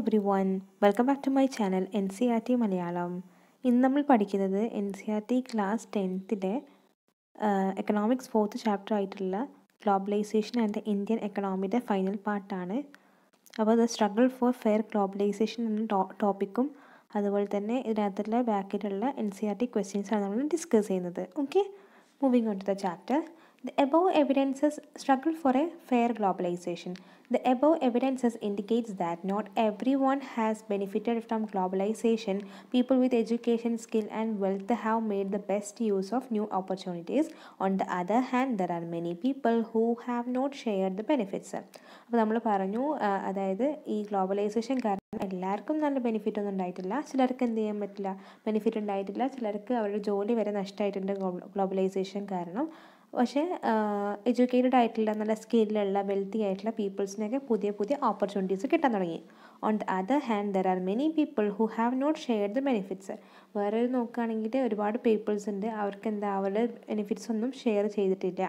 everyone, welcome back to my channel NCERT Malayalam. ഇന്ന് നമ്മൾ പഠിക്കുന്നത് NCERT ക്ലാസ് 10ലെ എക്കണോമിക്സ് 4th ചാപ്റ്റർ ആയിട്ടുള്ള ഗ്ലോബലൈസേഷൻ ആൻഡ് ദ ഇന്ത്യൻ എക്കണോമിയുടെ ഫൈനൽ പാർട്ടാണ്. അപ്പോൾ the struggle for fair globalisation എന്ന ടോപ്പിക്കും അതുപോലെ തന്നെ ഇതിനകത്തുള്ള ബാക്കിലുള്ള NCERT ക്വസ്റ്റ്യൻസാണ് നമ്മൾ ഡിസ്കസ് ചെയ്യുന്നത്. Okay, moving on to the chapter. The above evidences struggle for a fair globalization. The above evidences indicates that not everyone has benefited from globalization. People with education, skill and wealth have made the best use of new opportunities. On the other hand, there are many people who have not shared the benefits. അപ്പോൾ നമ്മൾ പറഞ്ഞു, അതായത് ഈ globalisation കാരണം എല്ലാവർക്കും നല്ല benefit ഒന്നും ഉണ്ടായിട്ടില്ല. ചിലർക്ക് എന്ത് ചെയ്യാൻ പറ്റില്ല, ബെനിഫിറ്റ് ഉണ്ടായിട്ടില്ല. ചിലർക്ക് അവരുടെ ജോലി വരെ നഷ്ടമായിട്ടുണ്ട് ഗ്ലോബലൈസേഷൻ കാരണം. പക്ഷേ എഡ്യൂക്കേറ്റഡ് ആയിട്ടുള്ള നല്ല സ്കില്ലുള്ള വെൽത്തി ആയിട്ടുള്ള പീപ്പിൾസിനൊക്കെ പുതിയ പുതിയ ഓപ്പർച്യൂണിറ്റീസ് കിട്ടാൻ തുടങ്ങി. On the other hand there are many people who have not shared the benefits. വേറെ നോക്കുകയാണെങ്കിൽ ഒരുപാട് പീപ്പിൾസ് ഉണ്ട്, അവർക്ക് എന്താ അവരുടെ ബെനിഫിറ്റ്സ് ഒന്നും ഷെയർ ചെയ്തിട്ടില്ല.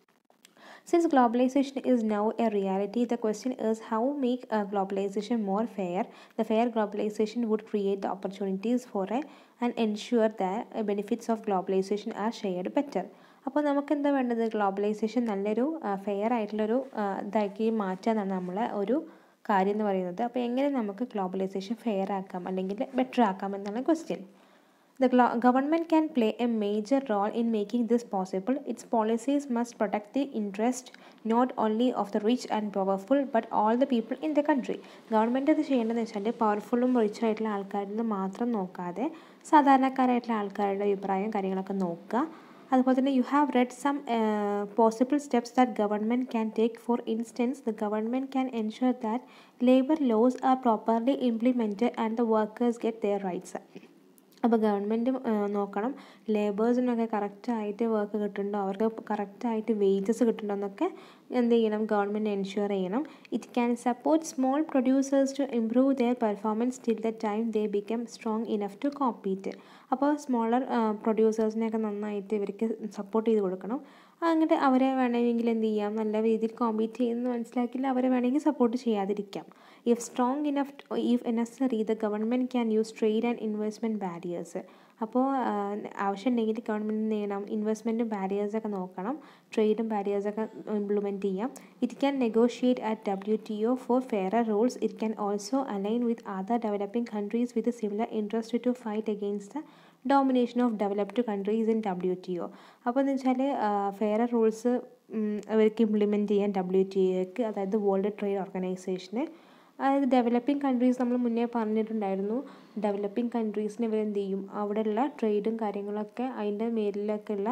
Since globalization is now a reality, the question is how make globalization more fair. The fair globalization would create the opportunities for and ensure that benefits of globalization are shared better. അപ്പോൾ നമുക്ക് എന്താ വേണ്ടത്, globalisation നല്ലൊരു fair ആയിട്ടുള്ളൊരു ഇതാക്കി മാറ്റാനാണ് നമ്മളെ ഒരു കാര്യം എന്ന് പറയുന്നത്. അപ്പോൾ എങ്ങനെ നമുക്ക് ഗ്ലോബലൈസേഷൻ ഫെയർ ആക്കാം അല്ലെങ്കിൽ ബെറ്റർ ആക്കാം എന്നാണ് question. The government can play a major role in making this possible. Its policies must protect the interest not only of the rich and powerful but all the people in the country. Government അത് ചെയ്യേണ്ടതെന്ന് വെച്ചാൽ പവർഫുള്ളും റിച്ചും ആയിട്ടുള്ള ആൾക്കാരിൽ നിന്ന് മാത്രം നോക്കാതെ സാധാരണക്കാരായിട്ടുള്ള ആൾക്കാരുടെ അഭിപ്രായം കാര്യങ്ങളൊക്കെ നോക്കുക. അതുപോലെ തന്നെ you have read some possible steps that government can take. For instance, the government can ensure that labour laws are properly implemented and the workers get their rights. അപ്പോൾ ഗവൺമെൻറ് നോക്കണം ലേബേഴ്സിനൊക്കെ കറക്റ്റായിട്ട് വർക്ക് കിട്ടുന്നുണ്ടോ, അവർക്ക് കറക്റ്റായിട്ട് വേജസ് കിട്ടുന്നുണ്ടോ എന്നൊക്കെ എന്ത് ചെയ്യണം, ഗവൺമെൻറ് എൻഷുർ ചെയ്യണം. It can support small producers to improve their performance till the time they become strong enough to compete. അപ്പോൾ സ്മോളർ പ്രൊഡ്യൂസേഴ്സിനെയൊക്കെ നന്നായിട്ട് ഇവർക്ക് സപ്പോർട്ട് ചെയ്ത് കൊടുക്കണം. അങ്ങോട്ട് അവരെ വേണമെങ്കിൽ എന്ത് ചെയ്യാം, നല്ല രീതിയിൽ കോമ്പീറ്റ് ചെയ്യുമെന്ന് മനസ്സിലാക്കില്ല അവരെ വേണമെങ്കിൽ സപ്പോർട്ട് ചെയ്യാതിരിക്കാം. If strong enough, if necessary, the government can use trade and investment barriers. അപ്പോൾ ആവശ്യമുണ്ടെങ്കിൽ ഗവൺമെൻറ് എന്ത് ചെയ്യണം, ഇൻവെസ്റ്റ്മെൻറ്റും ബാരിയേഴ്സൊക്കെ നോക്കണം, ട്രേഡും ബാരിയേഴ്സൊക്കെ ഇംപ്ലിമെൻറ്റ് ചെയ്യാം. It can negotiate at WTO for fairer rules. It can also align with other developing countries with similar interest to fight against the domination of developed countries in WTO. അപ്പോൾ എന്ന് വെച്ചാൽ ഫെയറർ റൂൾസ് അവർക്ക് implement ചെയ്യാൻ WTOക്ക്, അതായത് world trade ഓർഗനൈസേഷന്. അതായത് developing countries നമ്മൾ മുന്നേ പറഞ്ഞിട്ടുണ്ടായിരുന്നു, ഡെവലപ്പിംഗ് കൺട്രീസിന് ഇവരെന്ത് ചെയ്യും, അവിടെയുള്ള ട്രേഡും കാര്യങ്ങളൊക്കെ അതിൻ്റെ മേലിലൊക്കെ ഉള്ള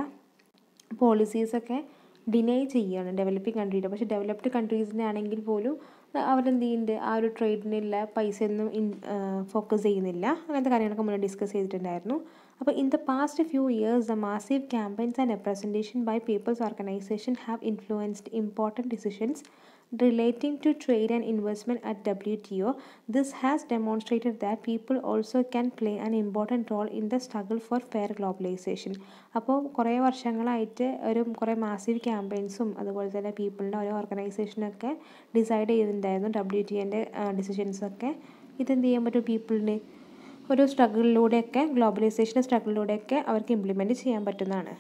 പോളിസീസൊക്കെ ഡിനൈ ചെയ്യുകയാണ് ഡെവലപ്പിംഗ് കൺട്രിയുടെ. പക്ഷേ ഡെവലപ്ഡ് കൺട്രീസിൻ്റെ ആണെങ്കിൽ പോലും അവരെന്ത് ചെയ്യുന്നുണ്ട്, ആ ഒരു ട്രേഡിനുള്ള പൈസയൊന്നും ഫോക്കസ് ചെയ്യുന്നില്ല. അങ്ങനത്തെ കാര്യങ്ങളൊക്കെ മുന്നേ ഡിസ്കസ് ചെയ്തിട്ടുണ്ടായിരുന്നു. അപ്പോൾ in the past few years the massive campaigns and representation by peoples organisation have influenced important decisions relating to trade and investment at WTO. This has demonstrated that people also can play an important role in the struggle for fair globalization. അപ്പോൾ കുറേ വർഷങ്ങളായിട്ട് കുറേ massive ക്യാമ്പയിൻസും അതുപോലെ തന്നെ പീപ്പിളിൻ്റെ ഓരോ ഓർഗനൈസേഷനൊക്കെ decide ചെയ്തിട്ടുണ്ടായിരുന്നു WTOൻ്റെ ഡിസിഷൻസൊക്കെ. ഇതെന്ത് ചെയ്യാൻ പറ്റും, പീപ്പിളിന് ഒരു സ്ട്രഗിളിലൂടെയൊക്കെ, ഗ്ലോബലൈസേഷൻ്റെ സ്ട്രഗിളിലൂടെയൊക്കെ അവർക്ക് ഇംപ്ലിമെൻറ്റ് ചെയ്യാൻ പറ്റുന്നതാണ്.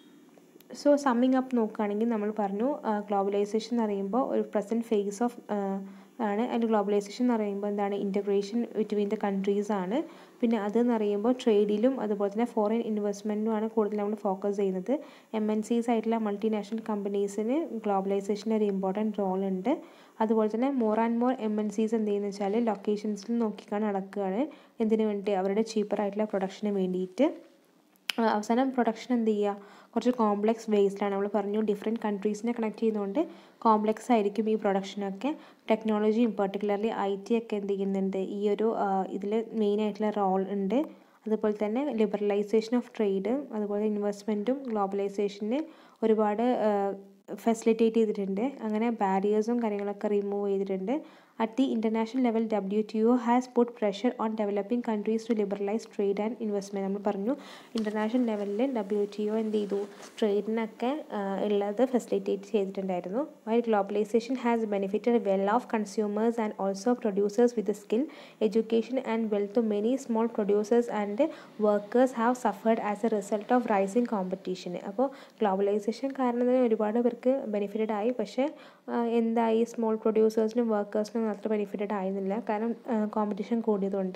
സോ സമ്മിങ് അപ്പ് നോക്കുകയാണെങ്കിൽ നമ്മൾ പറഞ്ഞു, ഗ്ലോബലൈസേഷൻ എന്ന് പറയുമ്പോൾ ഒരു പ്രസൻറ്റ് ഫേസ് ഓഫ് ആണ്. അതിൻ്റെ ഗ്ലോബലൈസേഷൻ എന്ന് പറയുമ്പോൾ എന്താണ്, ഇൻ്റഗ്രേഷൻ ബിറ്റ്വീൻ ദ കൺട്രീസ് ആണ്. പിന്നെ അതെന്ന് പറയുമ്പോൾ ട്രേഡിലും അതുപോലെ തന്നെ ഫോറിൻ ഇൻവെസ്റ്റ്മെൻറ്റുമാണ് കൂടുതൽ നമ്മൾ ഫോക്കസ് ചെയ്യുന്നത്. MNCs ആയിട്ടുള്ള മൾട്ടിനാഷണൽ കമ്പനീസിന് ഗ്ലോബലൈസേഷന് ഒരു ഇമ്പോർട്ടൻറ്റ് റോൾ ഉണ്ട്. അതുപോലെ തന്നെ മോർ ആൻഡ് മോർ MNCs എന്ത് ചെയ്യുന്നത് വെച്ചാൽ ലൊക്കേഷൻസിൽ നോക്കിക്കാണ് നടക്കുകയാണ്. എന്തിനു വേണ്ടിയിട്ട്, അവരുടെ ചീപ്പറായിട്ടുള്ള പ്രൊഡക്ഷന് വേണ്ടിയിട്ട്. അവസാനം പ്രൊഡക്ഷൻ എന്ത് ചെയ്യുക, കുറച്ച് കോംപ്ലെക്സ് ബേസ്ഡാണ്. നമ്മൾ പറഞ്ഞു ഡിഫറെൻറ്റ് കൺട്രീസിനെ കണക്ട് ചെയ്യുന്നതുകൊണ്ട് കോംപ്ലെക്സ് ആയിരിക്കും ഈ പ്രൊഡക്ഷനൊക്കെ. ടെക്നോളജിയും പെർട്ടിക്കുലർലി IT ഒക്കെ എന്ത് ചെയ്യുന്നുണ്ട്, ഈ ഒരു ഇതിൽ മെയിനായിട്ടുള്ള റോൾ ഉണ്ട്. അതുപോലെ തന്നെ ലിബറലൈസേഷൻ ഓഫ് ട്രേഡ് അതുപോലെ ഇൻവെസ്റ്റ്മെൻറ്റും ഗ്ലോബലൈസേഷന് ഒരുപാട് ഫെസിലിറ്റേറ്റ് ചെയ്തിട്ടുണ്ട്. അങ്ങനെ ബാരിയേഴ്സും കാര്യങ്ങളൊക്കെ റിമൂവ് ചെയ്തിട്ടുണ്ട്. At the international level WTO has put pressure on developing countries to liberalise trade and investment. നമ്മൾ പറഞ്ഞു ഇൻ്റർനാഷണൽ ലെവലിൽ WTO എന്ത് ചെയ്തു, ട്രേഡിനൊക്കെ ഉള്ളത് ഫെസിലിറ്റേറ്റ് ചെയ്തിട്ടുണ്ടായിരുന്നു. While globalisation has benefited well off consumers and also producers with skill, education and wealth, many small producers and workers have suffered as a result of rising competition. അപ്പോൾ globalisation കാരണം തന്നെ ഒരുപാട് പേർക്ക് benefited ആയി. പക്ഷേ എന്തായി, small പ്രൊഡ്യൂസേഴ്സിനും വർക്കേഴ്സിനും അത്ര benefited ആയിരുന്നില്ല, കാരണം കോമ്പറ്റീഷൻ കൂടിയതുകൊണ്ട്.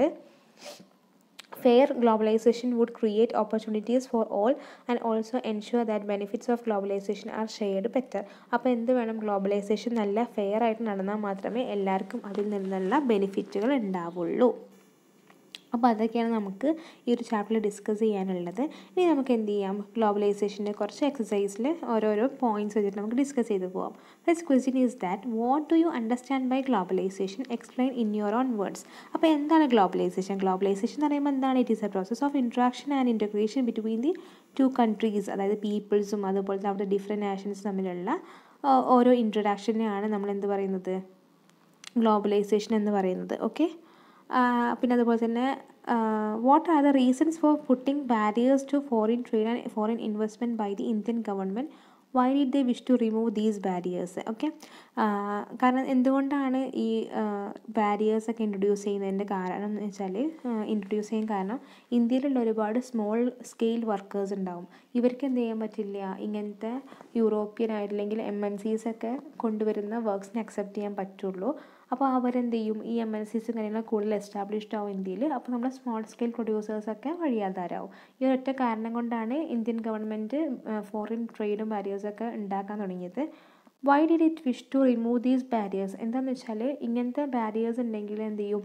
Fair globalization would create opportunities for all and also ensure that benefits of globalization are shared better. അപ്പോൾ എന്ത് വേണം, ഗ്ലോബലൈസേഷൻ നല്ല ഫെയർ ആയിട്ട് നടന്നാൽ മാത്രമേ എല്ലാവർക്കും അതിൽ നിന്നുള്ള ബെനിഫിറ്റുകൾ ഉണ്ടാവുള്ളൂ. അപ്പോൾ അതൊക്കെയാണ് നമുക്ക് ഈ ഒരു ചാപ്റ്ററിൽ ഡിസ്കസ് ചെയ്യാനുള്ളത്. ഇനി നമുക്ക് എന്ത് ചെയ്യാം, ഗ്ലോബലൈസേഷൻ്റെ കുറച്ച് എക്സസൈസിൽ ഓരോരോ പോയിൻറ്റ്സ് വെച്ചിട്ട് നമുക്ക് ഡിസ്കസ് ചെയ്ത് പോകാം. First question is that what do you understand by globalisation, explain in your own words. അപ്പോൾ എന്താണ് ഗ്ലോബലൈസേഷൻ? ഗ്ലോബലൈസേഷൻ എന്ന് പറയുമ്പോൾ എന്താണ്? It is a process of interaction and integration between the two countries, അതായത് പീപ്പിൾസും അതുപോലെ അവിടെ ഡിഫറെൻറ്റ് നാഷൻസ് തമ്മിലുള്ള ഓരോ ഇൻട്രഡക്ഷനെയാണ് നമ്മൾ എന്ത് പറയുന്നത്, ഗ്ലോബലൈസേഷൻ എന്ന് പറയുന്നത്. ഓക്കെ, പിന്നെ അതുപോലെ തന്നെ what are the reasons for putting barriers to foreign trade and foreign investment by the Indian government, why did they wish to remove these barriers. Okay, കാരണം എന്തുകൊണ്ടാണ് ഈ ബാരിയേഴ്സൊക്കെ ഇൻട്രൊഡ്യൂസ് ചെയ്യുന്നതിൻ്റെ കാരണം എന്ന് വെച്ചാൽ, ഇൻട്രൊഡ്യൂസ് ചെയ്യാൻ കാരണം ഇന്ത്യയിലുള്ള ഒരുപാട് സ്മോൾ സ്കെയിൽ വർക്കേഴ്സ് ഉണ്ടാവും. ഇവർക്ക് എന്ത് ചെയ്യാൻ പറ്റില്ല, ഇങ്ങനത്തെ യൂറോപ്യൻ ആയിട്ടില്ലെങ്കിൽ MNCs ഒക്കെ കൊണ്ടുവരുന്ന വർക്ക്സിനെ അക്സെപ്റ്റ് ചെയ്യാൻ പറ്റുള്ളൂ. അപ്പോൾ അവരെന്ത് ചെയ്യും, ഈ MNCs കാര്യങ്ങളൊക്കെ കൂടുതൽ എസ്റ്റാബ്ലിഷ്ഡ് ആവും ഇന്ത്യയിൽ. അപ്പോൾ നമ്മുടെ സ്മോൾ സ്കെയിൽ പ്രൊഡ്യൂസേഴ്സൊക്കെ വഴിയാധാരാവും. ഈ ഒരൊറ്റ കാരണം കൊണ്ടാണ് ഇന്ത്യൻ ഗവൺമെൻറ് ഫോറിൻ ട്രേഡും ബാരിയേഴ്സൊക്കെ ഉണ്ടാക്കാൻ തുടങ്ങിയത്. Why did it wish to remove these barriers? എന്താണെന്ന് വെച്ചാൽ ഇങ്ങനത്തെ ബാരിയേഴ്സ് ഉണ്ടെങ്കിൽ എന്ത് ചെയ്യും,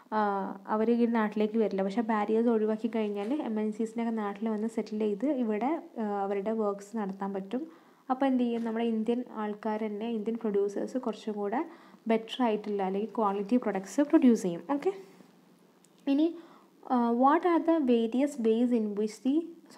അവർ ഈ നാട്ടിലേക്ക് വരില്ല. പക്ഷേ ബാരിയേഴ്സ് ഒഴിവാക്കി കഴിഞ്ഞാൽ MNCസിനൊക്കെ നാട്ടിൽ വന്ന് സെറ്റിൽ ചെയ്ത് ഇവിടെ അവരുടെ വർക്ക്സ് നടത്താൻ പറ്റും. അപ്പോൾ എന്ത് ചെയ്യും, നമ്മുടെ ഇന്ത്യൻ ആൾക്കാർ തന്നെ, ഇന്ത്യൻ പ്രൊഡ്യൂസേഴ്സ് കുറച്ചും കൂടെ ബെറ്റർ ആയിട്ടുള്ള അല്ലെങ്കിൽ ക്വാളിറ്റി പ്രൊഡക്ട്സ് പ്രൊഡ്യൂസ് ചെയ്യും. ഓക്കെ, ഇനി what are the various ways in which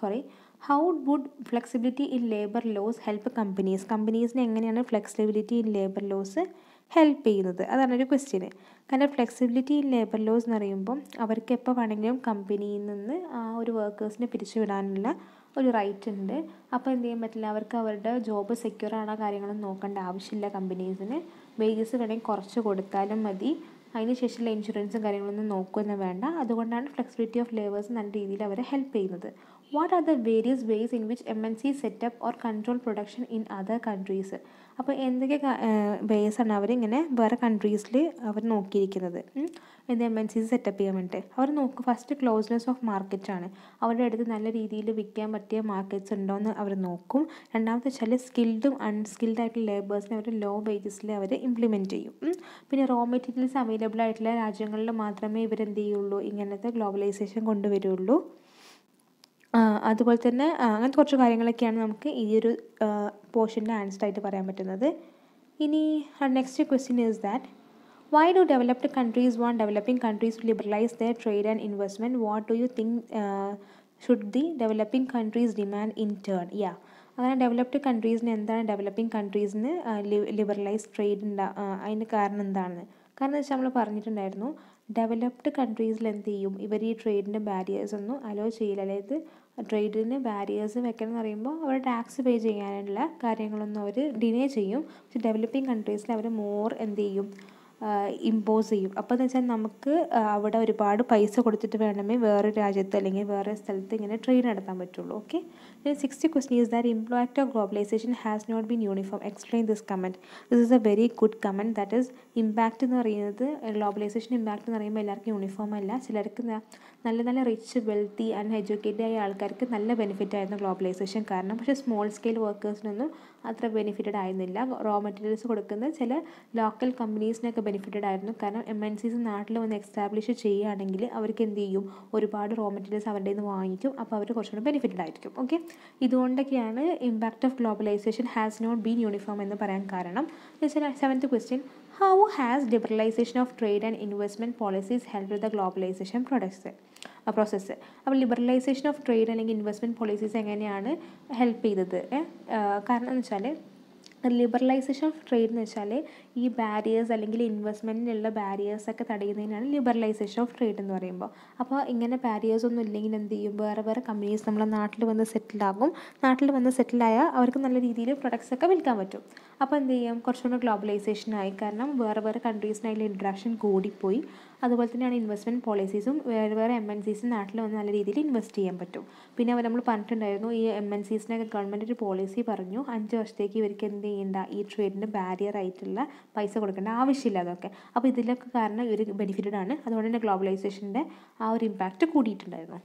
how would flexibility in labour laws help കമ്പനീസിന് എങ്ങനെയാണ് flexibility in labour laws help ചെയ്യുന്നത്? അതാണ് ഒരു ക്വസ്റ്റ്യന്. കാരണം ഫ്ലെക്സിബിലിറ്റി ഇൻ ലേബർ ലോസ് എന്ന് പറയുമ്പം അവർക്ക് എപ്പോൾ വേണമെങ്കിലും കമ്പനിയിൽ നിന്ന് ആ ഒരു വർക്കേഴ്സിനെ പിരിച്ചുവിടാനുള്ള ഒരു റൈറ്റ് ഉണ്ട്. അപ്പോൾ എന്ത് ചെയ്യാൻ പറ്റില്ല, അവർക്ക് അവരുടെ ജോബ് സെക്യൂർ ആണോ കാര്യങ്ങളൊന്നും നോക്കേണ്ട ആവശ്യമില്ല. കമ്പനീസിന് വേജസ് വേണമെങ്കിൽ കുറച്ച് കൊടുത്താലും മതി, അതിന് ശേഷമുള്ള ഇൻഷുറൻസും കാര്യങ്ങളൊന്നും നോക്കുകയൊന്നും വേണ്ട. അതുകൊണ്ടാണ് ഫ്ലെക്സിബിലിറ്റി ഓഫ് ലേബേഴ്സ് നല്ല രീതിയിൽ അവരെ ഹെൽപ്പ് ചെയ്യുന്നത്. What are the various ways in which MNC setup or control production in other countries? അപ്പോൾ എന്തൊക്കെ വേസാണ് അവരിങ്ങനെ വേറെ കൺട്രീസിൽ അവർ നോക്കിയിരിക്കുന്നത് എന്ത് MNCs സെറ്റപ്പ് ചെയ്യാൻ വേണ്ടിയിട്ട്? അവർ ഫസ്റ്റ് ക്ലോസ്നെസ് ഓഫ് മാർക്കറ്റാണ്. അവരുടെ അടുത്ത് നല്ല രീതിയിൽ വിൽക്കാൻ പറ്റിയ മാർക്കറ്റ്സ് ഉണ്ടോ എന്ന് അവർ നോക്കും. രണ്ടാമത്തെ വെച്ചാൽ സ്കിൽഡും അൺസ്കിൽഡ് ആയിട്ടുള്ള ലേബേഴ്സിനെ അവർ ലോ വേജസിൽ അവർ ഇംപ്ലിമെൻറ്റ് ചെയ്യും. പിന്നെ റോ മെറ്റീരിയൽസ് അവൈലബിൾ ആയിട്ടുള്ള രാജ്യങ്ങളിൽ മാത്രമേ ഇവരെന്ത് ചെയ്യുള്ളൂ, ഇങ്ങനത്തെ ഗ്ലോബലൈസേഷൻ കൊണ്ടുവരുള്ളൂ. അതുപോലെ തന്നെ അങ്ങനത്തെ കുറച്ച് കാര്യങ്ങളൊക്കെയാണ് നമുക്ക് ഈ ഒരു പോർഷൻ്റെ ആൻസറായിട്ട് പറയാൻ പറ്റുന്നത്. ഇനി next question is that why do developed countries want developing countries to liberalize their trade and investment? What do you think should the developing countries demand in turn? അങ്ങനെ ഡെവലപ്ഡ് കൺട്രീസിന് എന്താണ് ഡെവലപ്പിംഗ് കൺട്രീസിന് ലിബറലൈസ് ട്രേഡ് അതിന് കാരണം എന്താണെന്ന്? കാരണം എന്ന് വെച്ചാൽ നമ്മൾ പറഞ്ഞിട്ടുണ്ടായിരുന്നു, ഡെവലപ്ഡ് കൺട്രീസിൽ എന്ത് ചെയ്യും, ഇവർ ഈ ട്രേഡിൻ്റെ ബാരിയേഴ്സ് ഒന്നും അലോ ചെയ്യില്ല. അതായത് ട്രേഡിന് ബാരിയേഴ്സ് വെക്കണം എന്ന് പറയുമ്പോൾ അവർ ടാക്സ് പേ ചെയ്യാനുള്ള കാര്യങ്ങളൊന്നും അവർ ഡിനേ ചെയ്യും. പക്ഷേ ഡെവലപ്പിംഗ് കൺട്രീസിൽ അവർ മോർ എന്ത് ചെയ്യും, ഇമ്പോസ് ചെയ്യും. അപ്പോൾ എന്ന് വെച്ചാൽ നമുക്ക് അവിടെ ഒരുപാട് പൈസ കൊടുത്തിട്ട് വേണമേ വേറെ രാജ്യത്ത് അല്ലെങ്കിൽ വേറെ സ്ഥലത്ത് ഇങ്ങനെ ട്രേഡ് നടത്താൻ പറ്റുള്ളൂ. Okay, 60 question is that impact of globalization has not been uniform. Explain this comment. This is a very good comment. That is, impact എന്ന് പറയുന്നത് ഗ്ലോബലൈസേഷൻ ഇമ്പാക്റ്റ് എന്ന് പറയുമ്പോൾ എല്ലാവർക്കും യൂണിഫോം അല്ല. ചിലർക്ക് നല്ല റിച്ച് വെൽത്തി ആൻഡ് എഡ്യൂക്കേറ്റഡ് ആയ ആൾക്കാർക്ക് നല്ല ബെനിഫിറ്റ് ആയിരുന്നു ഗ്ലോബലൈസേഷൻ കാരണം. പക്ഷേ സ്മോൾ സ്കെയിൽ വർക്കേഴ്സിനൊന്നും അത്ര ബെനിഫിറ്റഡ് ആയിരുന്നില്ല. റോ മെറ്റീരിയൽസ് കൊടുക്കുന്ന ചില ലോക്കൽ കമ്പനീസിനൊക്കെ ബെനിഫിറ്റഡ് ആയിരുന്നു. കാരണം MNCs നാട്ടിൽ വന്ന് എസ്റ്റാബ്ലിഷ് ചെയ്യുകയാണെങ്കിൽ അവർക്ക് എന്ത് ചെയ്യും, ഒരുപാട് റോ മെറ്റീരിയൽസ് അവരുടെ നിന്ന് വാങ്ങിക്കും. അപ്പോൾ അവർ കുറച്ചുകൂടി ബെനിഫിറ്റഡ് ആയിരിക്കും. ഓക്കെ, ഇതുകൊണ്ടൊക്കെയാണ് impact of globalisation has not been uniform എന്ന് പറയാൻ കാരണം. എന്ന് വെച്ചാൽ 7th question, how has liberalization of trade and investment policies helped the globalization process? അപ്പോൾ ലിബറലൈസേഷൻ ഓഫ് ട്രേഡ് അല്ലെങ്കിൽ ഇൻവെസ്റ്റ്മെൻറ്റ് പോളിസീസ് എങ്ങനെയാണ് ഹെൽപ്പ് ചെയ്തത്? കാരണം എന്ന് വെച്ചാൽ ലിബറലൈസേഷൻ ഓഫ് ട്രേഡ് എന്ന് വെച്ചാൽ ഈ ബാരിയേഴ്സ് അല്ലെങ്കിൽ ഇൻവെസ്റ്റ്മെൻറ്റിനുള്ള ബാരിയേഴ്സൊക്കെ തടയുന്നതിനാണ് ലിബറലൈസേഷൻ ഓഫ് ട്രേഡ് എന്ന് പറയുമ്പോൾ. അപ്പോൾ ഇങ്ങനെ ബാരിയേഴ്സ് ഒന്നും ഇല്ലെങ്കിൽ എന്ത് ചെയ്യും, വേറെ വേറെ കമ്പനീസ് നമ്മളെ നാട്ടിൽ വന്ന് സെറ്റിലാകും. നാട്ടിൽ വന്ന് സെറ്റിലായാൽ അവർക്ക് നല്ല രീതിയിൽ പ്രൊഡക്ട്സ് ഒക്കെ വിൽക്കാൻ പറ്റും. അപ്പോൾ എന്ത് ചെയ്യും, കുറച്ചുകൂടെ ഗ്ലോബലൈസേഷൻ ആയി. കാരണം വേറെ വേറെ കൺട്രീസിനായിട്ടുള്ള ഇൻട്രാക്ഷൻ കൂടിപ്പോയി. അതുപോലെ തന്നെയാണ് ഇൻവെസ്റ്റ്മെൻറ്റ് പോളിസീസും വേറെ വേറെ MNCs നാട്ടിൽ വന്ന് നല്ല രീതിയിൽ ഇൻവെസ്റ്റ് ചെയ്യാൻ പറ്റും. പിന്നെ നമ്മൾ പറഞ്ഞിട്ടുണ്ടായിരുന്നു, ഈ MNCസിനൊക്കെ ഗവൺമെൻറ് ഒരു പോളിസി പറഞ്ഞു, 5 വർഷത്തേക്ക് ഇവർക്ക് എന്ത് ചെയ്യേണ്ട, ഈ ട്രേഡിന് ബാരിയർ ആയിട്ടുള്ള പൈസ കൊടുക്കേണ്ട ആവശ്യമില്ല അതൊക്കെ. അപ്പോൾ ഇതിലൊക്കെ കാരണം ഇവർ ബെനിഫിറ്റഡ് ആണ്. അതുകൊണ്ട് തന്നെ ഗ്ലോബലൈസേഷൻ്റെ ആ ഒരു ഇമ്പാക്റ്റ് കൂടിയിട്ടുണ്ടായിരുന്നു.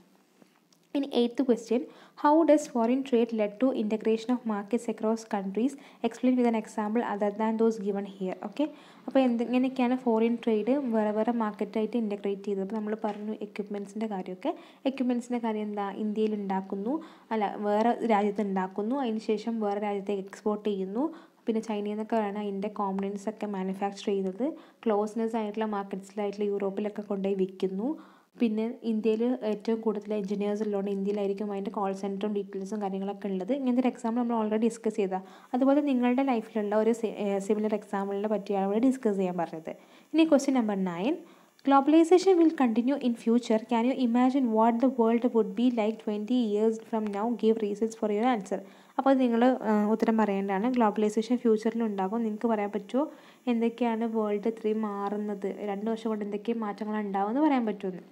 ഇനി 8th question, how does foreign trade led to integration of markets across countries? Explain with an example other than those given here. Okay, അപ്പോൾ എങ്ങനെയൊക്കെയാണ് ഫോറിൻ ട്രേഡ് വേറെ വേറെ മാർക്കറ്റായിട്ട് ഇൻറ്റഗ്രേറ്റ് ചെയ്തത്? അപ്പോൾ നമ്മൾ പറഞ്ഞു എക്യുപ്മെൻറ്റ്സിൻ്റെ കാര്യമൊക്കെ. എക്യുപ്മെൻറ്റ്സിൻ്റെ കാര്യം എന്താ, ഇന്ത്യയിൽ ഉണ്ടാക്കുന്നു, അല്ല വേറെ രാജ്യത്ത് ഉണ്ടാക്കുന്നു, അതിന് ശേഷം വേറെ രാജ്യത്തേക്ക് എക്സ്പോർട്ട് ചെയ്യുന്നു. പിന്നെ ചൈനയിൽ നിന്നൊക്കെയാണ് അതിൻ്റെ കോമ്പണൻസ് ഒക്കെ മാനുഫാക്ചർ ചെയ്യുന്നത്. ക്ലോസ്നെസ് ആയിട്ടുള്ള മാർക്കറ്റ്സിലായിട്ടുള്ള യൂറോപ്പിലൊക്കെ കൊണ്ടുപോയി വിൽക്കുന്നു. പിന്നെ ഇന്ത്യയിൽ ഏറ്റവും കൂടുതൽ എഞ്ചിനീയേഴ്സ് ഉള്ളതുകൊണ്ട് ഇന്ത്യയിലായിരിക്കും അതിൻ്റെ കോൾ സെൻറ്ററും ഡീറ്റെയിൽസും കാര്യങ്ങളൊക്കെ ഉള്ളത്. ഇങ്ങനത്തെ ഒരു എക്സാമ്പിൾ നമ്മൾ ഓൾറെഡി ഡിസ്കസ് ചെയ്താൽ. അതുപോലെ നിങ്ങളുടെ ലൈഫിലുള്ള ഒരു സിമിലർ എക്സാമ്പിളിനെ പറ്റിയാണ് ഇവിടെ ഡിസ്കസ് ചെയ്യാൻ പറഞ്ഞത്. ഇനി question number 9, globalization will continue in future. Can you imagine what the world would be like 20 years from now? Give reasons for your answer. അപ്പോൾ നിങ്ങൾ ഉത്തരം പറയേണ്ടതാണ്. ഗ്ലോബലൈസേഷൻ ഫ്യൂച്ചറിൽ ഉണ്ടാകും. നിങ്ങൾക്ക് പറയാൻ പറ്റുമോ എന്തൊക്കെയാണ് വേൾഡ് ഇത്രയും മാറുന്നത്, 2 വർഷം കൊണ്ട് എന്തൊക്കെ മാറ്റങ്ങൾ ഉണ്ടാവുമെന്ന് പറയാൻ പറ്റുമെന്ന്.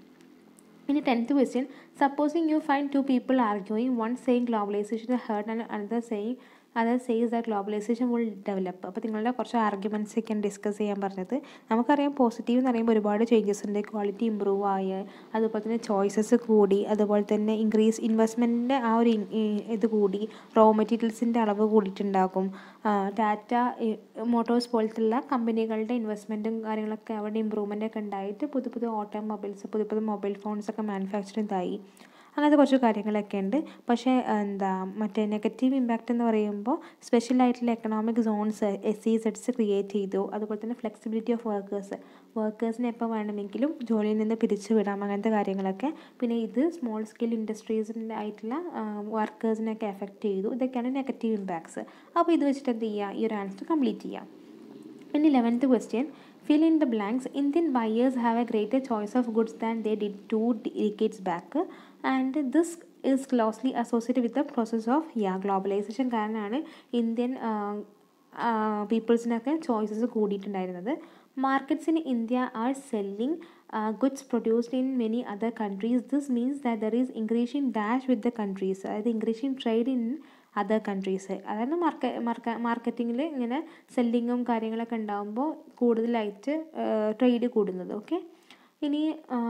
ഇനി 10th question, supposing you find 2 people arguing, one saying globalization is hurt and another says that globalization will develop. അപ്പോൾ നിങ്ങളുടെ കുറച്ച് ആർഗ്യുമെൻറ്റ്സ് ഒക്കെയാണ് ഡിസ്കസ് ചെയ്യാൻ പറഞ്ഞത്. നമുക്കറിയാം പോസിറ്റീവ് എന്ന് പറയുമ്പോൾ ഒരുപാട് ചേഞ്ചസ് ഉണ്ട്. ക്വാളിറ്റി ഇമ്പ്രൂവ് ആയി, അതുപോലെ തന്നെ ചോയ്സസ് കൂടി, അതുപോലെ തന്നെ ഇൻക്രീസ് ഇൻവെസ്റ്റ്മെൻറ്റിൻ്റെ ആ ഒരു ഇത് കൂടി, റോ മെറ്റീരിയൽസിൻ്റെ അളവ് കൂടിയിട്ടുണ്ടാകും. ടാറ്റ മോട്ടോഴ്സ് പോലത്തുള്ള കമ്പനികളുടെ ഇൻവെസ്റ്റ്മെൻറ്റും കാര്യങ്ങളൊക്കെ അവിടെ ഇമ്പ്രൂവ്മെൻ്റ് ഒക്കെ ഉണ്ടായിട്ട് പുതിയ പുതിയ ഓട്ടോമൊബൈൽസ്, പുതിയ പുതിയ മൊബൈൽ ഫോൺസൊക്കെ മാനുഫാക്ചറിങ് ആയി. അങ്ങനത്തെ കുറച്ച് കാര്യങ്ങളൊക്കെ ഉണ്ട്. പക്ഷേ മറ്റേ നെഗറ്റീവ് ഇമ്പാക്റ്റ് എന്ന് പറയുമ്പോൾ സ്പെഷ്യലായിട്ടുള്ള എക്കണോമിക് സോൺസ് SEZs ക്രിയേറ്റ് ചെയ്തു. അതുപോലെ തന്നെ ഫ്ലെക്സിബിലിറ്റി ഓഫ് വർക്കേഴ്സിനെ എപ്പോൾ വേണമെങ്കിലും ജോലിയിൽ നിന്ന് പിരിച്ചു വിടാം, അങ്ങനത്തെ കാര്യങ്ങളൊക്കെ. പിന്നെ ഇത് സ്മോൾ സ്കെയിൽ ഇൻഡസ്ട്രീസിൻ്റെ ആയിട്ടുള്ള വർക്കേഴ്സിനെയൊക്കെ എഫക്റ്റ് ചെയ്തു. ഇതൊക്കെയാണ് നെഗറ്റീവ് ഇമ്പാക്ട്സ്. അപ്പോൾ ഇത് വെച്ചിട്ട് എന്ത് ചെയ്യുക, ഈ ഒരു ആൻസർ കംപ്ലീറ്റ് ചെയ്യാം. ഇനി 11th question, fill in the blanks. Indian buyers have a greater choice of goods than they did 2 decades back, and this is closely associated with the process of globalization. കാരണമാണ് Indian പീപ്പിൾസിനൊക്കെ choices കൂടിയിട്ടുണ്ടായിരുന്നത്. Markets in India are selling goods produced in many other countries. This means that there is increasing dash with the countries, അതായത് increasing trade in other countries. അതായത് മാർക്കറ്റിങ്ങിൽ ഇങ്ങനെ സെല്ലിങ്ങും കാര്യങ്ങളൊക്കെ ഉണ്ടാകുമ്പോൾ കൂടുതലായിട്ട് ട്രേഡ് കൂടുന്നത്. ഓക്കെ, ഇനി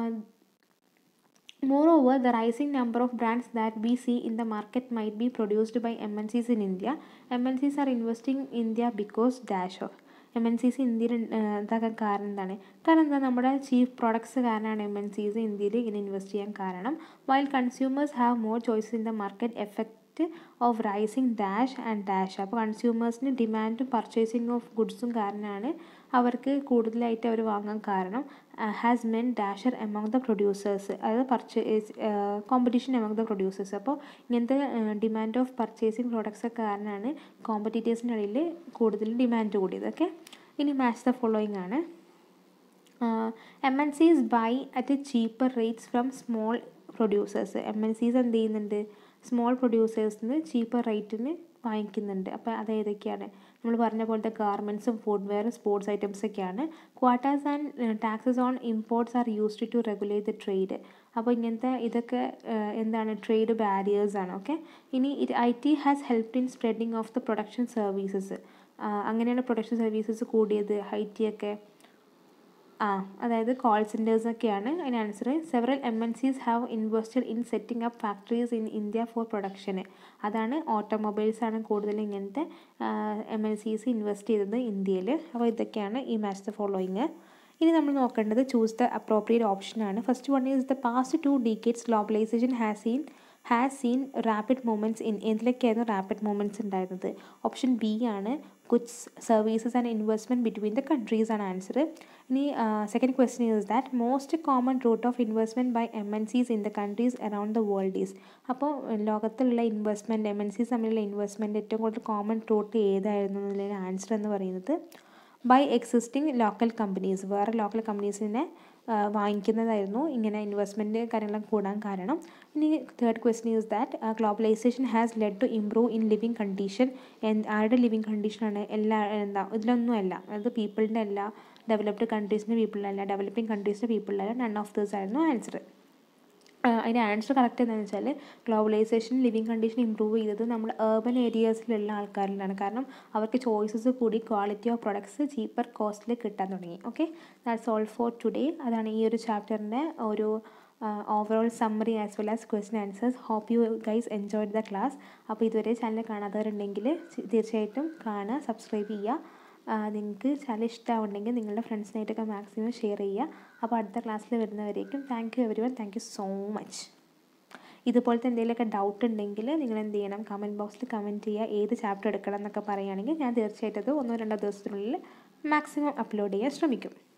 moreover, the rising number of brands that we see in the market might be produced by MNCs in India. MNCs are investing in India because dash of MNCs ഇന്ത്യയിൽ ഇതാക്കാൻ കാരണം എന്താണ്? കാരണം എന്താ, നമ്മുടെ ചീഫ് പ്രോഡക്ട്സ് കാരണമാണ് MNCs ഇന്ത്യയിൽ ഇങ്ങനെ ഇൻവെസ്റ്റ് ചെയ്യാൻ കാരണം. While consumers have more choices in the market effect of rising dash and dash. അപ്പോൾ കൺസ്യൂമേഴ്സിന് ഡിമാൻഡും പർച്ചേസിങ് ഓഫ് ഗുഡ്സും കാരണമാണ് അവർക്ക് കൂടുതലായിട്ട് അവർ വാങ്ങാൻ കാരണം. Has men dasher among the producers, അതായത് കോമ്പറ്റീഷൻ എമോങ് ദ പ്രൊഡ്യൂസേഴ്സ്. അപ്പോൾ ഇങ്ങനത്തെ ഡിമാൻഡ് ഓഫ് പർച്ചേസിങ് പ്രോഡക്ട്സ് ഒക്കെ കാരണമാണ് കോമ്പറ്റീറ്റേഴ്സിൻ്റെ ഇടയിൽ കൂടുതൽ ഡിമാൻഡ് കൂടിയത്. ഓക്കെ, ഇനി മാച്ച് ദ ഫോളോയിങ് ആണ്. MNCs buy at cheaper rates from small producers. MNCs എന്ത് ചെയ്യുന്നുണ്ട്, സ്മോൾ പ്രൊഡ്യൂസേഴ്സിന് ചീപ്പർ റേറ്റിന് വാങ്ങിക്കുന്നുണ്ട്. അപ്പോൾ അത് ഏതൊക്കെയാണ്? നമ്മൾ പറഞ്ഞ പോലത്തെ ഗാർമെൻറ്റ്സും ഫുഡ്വെയറും സ്പോർട്സ് ഐറ്റംസൊക്കെയാണ്. Quotas and taxes on imports are used to regulate the trade. അപ്പോൾ ഇങ്ങനത്തെ ഇതൊക്കെ എന്താണ്, ട്രേഡ് ബാരിയേഴ്സാണ്. ഓക്കെ, ഇനി IT has helped in spreading of the production services. അങ്ങനെയാണ് പ്രൊഡക്ഷൻ സർവീസസ് കൂടിയത്, IT ഒക്കെ. അതായത് കോൾ സെൻറ്റേഴ്സൊക്കെയാണ് അതിന് answer. Several MNCs have invested in setting up factories in India for പ്രൊഡക്ഷന്. അതാണ് ഓട്ടോമൊബൈൽസാണ് കൂടുതൽ ഇങ്ങനത്തെ MNCs ഇൻവെസ്റ്റ് ചെയ്തത് ഇന്ത്യയിൽ. അപ്പോൾ ഇതൊക്കെയാണ് ഈ മാച്ച് ദ ഫോളോയിങ്. ഇനി നമ്മൾ നോക്കേണ്ടത് ചൂസ് ദ അപ്രോപ്രിയേറ്റ് ഓപ്ഷനാണ്. First one is the past 2 decades globalization has seen rapid movements in എന്തിലൊക്കെയായിരുന്നു റാപ്പിഡ് മൂവ്മെൻറ്റ്സ് ഉണ്ടായിരുന്നത്? ഓപ്ഷൻ ബി ആണ് goods services and investment between the countries ആണ് ആൻസർ. ഇനി second question is that most common route of investment by MNCs in the countries around the world is. അപ്പോൾ ലോകത്തിലുള്ള investment MNCs തമ്മിലുള്ള investment ഏറ്റവും കൂടുതൽ common root ഏതായിരുന്നു എന്നുള്ളതിന് answer എന്ന് പറയുന്നത് ബൈ എക്സിസ്റ്റിംഗ് ലോക്കൽ കമ്പനീസ്, വേറെ ലോക്കൽ കമ്പനീസിനെ വാങ്ങിക്കുന്നതായിരുന്നു ഇങ്ങനെ ഇൻവെസ്റ്റ്മെൻറ്റ് കാര്യങ്ങളൊക്കെ കൂടാൻ കാരണം. ഇനി third question is that globalisation has led to improve in living condition. ആരുടെ ലിവിങ് കണ്ടീഷനാണ്? ഇതിലൊന്നും അല്ല, അതായത് പീപ്പിളിൻ്റെ അല്ല, ഡെവലപ്ഡ് കൺട്രീസിൻ്റെ പീപ്പിളിലല്ല, ഡെവലപ്പിംഗ് കൺട്രീസിൻ്റെ പീപ്പിളിലല്ല, നൺ ഓഫ് ദീസ് ആയിരുന്നു ആൻസർ. അതിൻ്റെ ആൻസർ കറക്റ്റ് എന്താണെന്ന് വെച്ചാൽ ഗ്ലോബലൈസേഷൻ ലിവിങ് കണ്ടീഷൻ ഇമ്പ്രൂവ് ചെയ്തത് നമ്മൾ ഏർബൻ ഏരിയാസിലുള്ള ആൾക്കാരിലാണ്. കാരണം അവർക്ക് ചോയ്സസ് കൂടി, ക്വാളിറ്റി ഓഫ് പ്രൊഡക്ട്സ് ചീപ്പർ കോസ്റ്റിൽ കിട്ടാൻ തുടങ്ങി. Okay, that's all for today. അതാണ് ഈ ഒരു ചാപ്റ്ററിൻ്റെ ഒരു overall summary as well as question answers. Hope you guys enjoyed the class. അപ്പോൾ ഇതുവരെ ചാനൽ കാണാത്തവരുണ്ടെങ്കിൽ തീർച്ചയായിട്ടും കാണുക, സബ്സ്ക്രൈബ് ചെയ്യുക. നിങ്ങൾക്ക് ചാനൽ ഇഷ്ടമാവുണ്ടെങ്കിൽ നിങ്ങളുടെ ഫ്രണ്ട്സിനായിട്ടൊക്കെ മാക്സിമം ഷെയർ ചെയ്യുക. അപ്പോൾ അടുത്ത ക്ലാസ്സിൽ വരുന്നവരേക്കും thank you everyone, thank you so much. ഇതുപോലത്തെ എന്തെങ്കിലുമൊക്കെ ഡൗട്ട് ഉണ്ടെങ്കിൽ നിങ്ങൾ എന്ത് ചെയ്യണം, കമൻറ്റ് ബോക്സിൽ കമൻറ്റ് ചെയ്യുക. ഏത് ചാപ്റ്റർ എടുക്കണം എന്നൊക്കെ പറയുകയാണെങ്കിൽ ഞാൻ തീർച്ചയായിട്ടും അത് 1-2 ദിവസത്തിനുള്ളിൽ മാക്സിമം അപ്ലോഡ് ചെയ്യാൻ ശ്രമിക്കും.